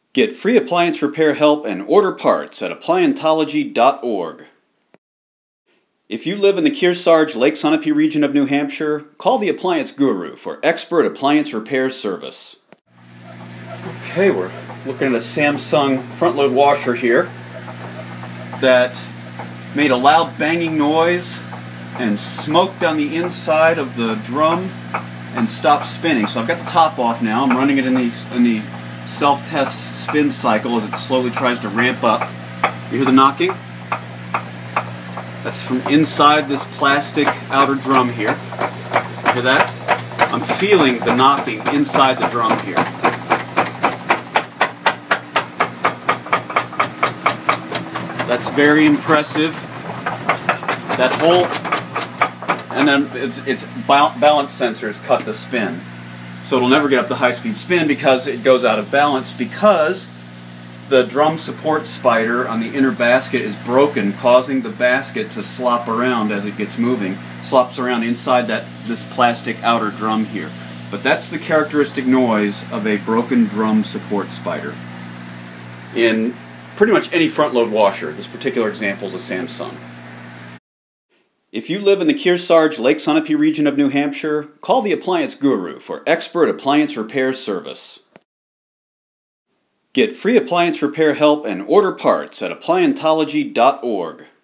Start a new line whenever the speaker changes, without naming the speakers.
Get free appliance repair help and order parts at appliantology.org. If you live in the Kearsarge Lake Sunapee region of New Hampshire, call the Appliance Guru for expert appliance repair service. Okay, we're looking at a Samsung front-load washer here that made a loud banging noise and smoked on the inside of the drum and stopped spinning. So I've got the top off now. I'm running it in the self-test spin cycle as it slowly tries to ramp up. You hear the knocking? That's from inside this plastic outer drum here. You hear that? I'm feeling the knocking inside the drum here. That's very impressive. That whole, and then its balance sensors cut the spin. So it'll never get up to high-speed spin because it goes out of balance, because the drum support spider on the inner basket is broken, causing the basket to slop around as it gets moving. Slops around inside this plastic outer drum here. But that's the characteristic noise of a broken drum support spider in pretty much any front-load washer. This particular example is a Samsung. If you live in the Kearsarge Lake Sunapee region of New Hampshire, call the Appliance Guru for expert appliance repair service. Get free appliance repair help and order parts at appliantology.org.